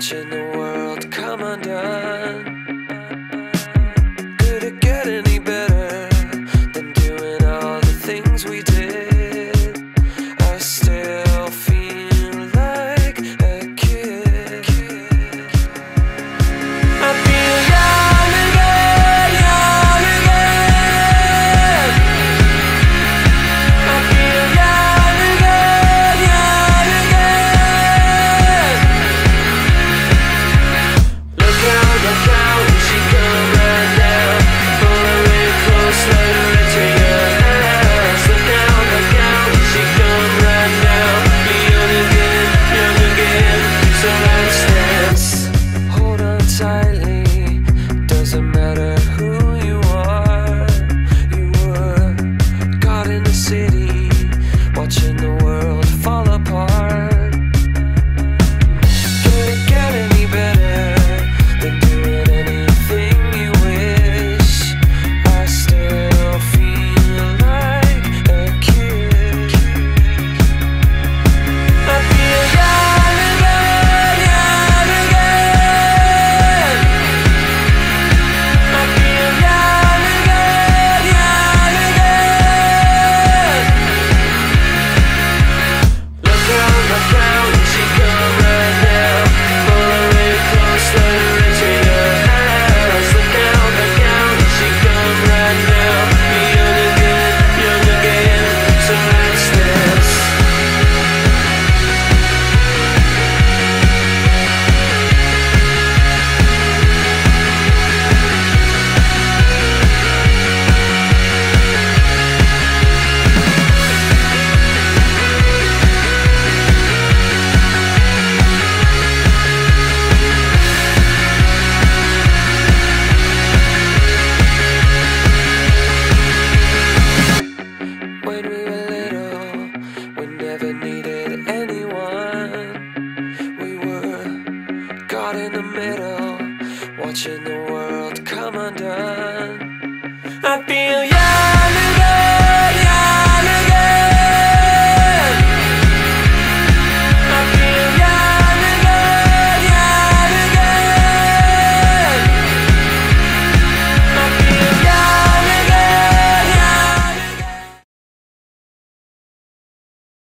watching the world come undone. Did it get any better than doing all the things we did? I still feel like a kid. I feel young again, young again. I feel young again, young again. Look out, here she come right now. Pull her in close, let her into your house. Look out, here she come right now. Be young again, so let's dance. Hold on tightly, doesn't matter who you are. You were caught in the city, watching the world fall apart. Can it get any better than doing anything you wish? I still feel like a kid. I feel young again, young again. I feel young again, young again. Look out, here she come right now. Pull her in close, let her into your house. Look out, here she come right now. Be young again, so let's dance. When we were little, we never needed anyone. We were caught in the middle, watching the world come undone.